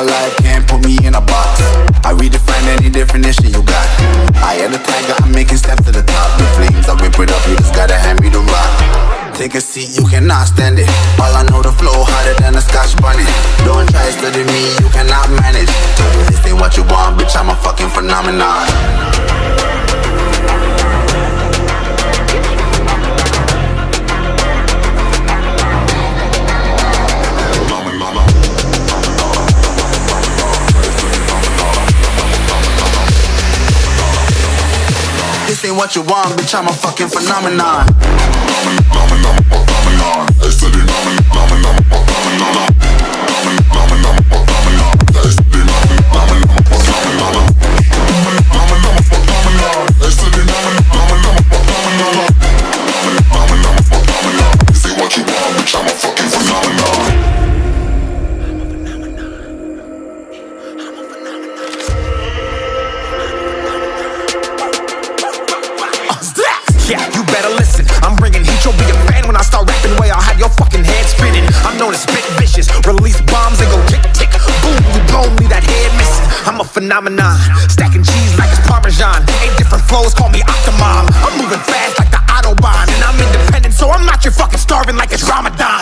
but life can't put me in a box. I redefine any definition you got. I am the tiger, I'm making steps to the top. The flames, I whip it up, you just gotta hand me the rock. Take a seat, you cannot stand it. All I know, the flow harder than a Scotch bunny. Don't try study me, you cannot manage. This ain't what you want, bitch, I'm a fucking phenomenon. This ain't what you want, bitch, I'm a fucking phenomenon. Yeah, you better listen. I'm bringing heat, you'll be a fan when I start rapping. Way I'll have your fucking head spinning. I'm known as spit vicious, release bombs and go tick tick. Boom, you blow me, that head missing. I'm a phenomenon, stacking cheese like it's Parmesan. 8 different flows, call me Octomom. I'm moving fast like the Autobahn, and I'm independent, so I'm not your fucking starving like it's Ramadan.